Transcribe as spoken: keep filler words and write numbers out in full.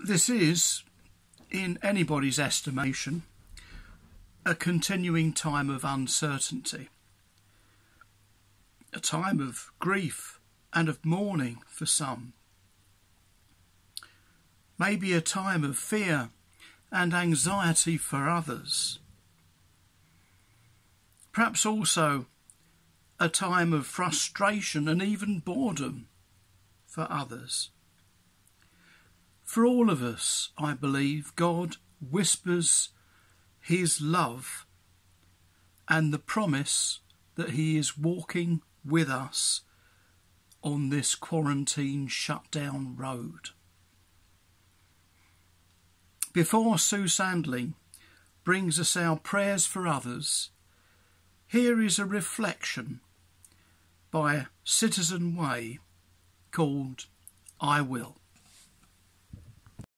This is, in anybody's estimation, a continuing time of uncertainty, a time of grief and of mourning for some, maybe a time of fear and anxiety for others, perhaps also a time of frustration and even boredom for others. For all of us, I believe, God whispers his love and the promise that he is walking with us on this quarantine shutdown road. Before Sue Sandling brings us our prayers for others, here is a reflection by Citizen Way called I Will.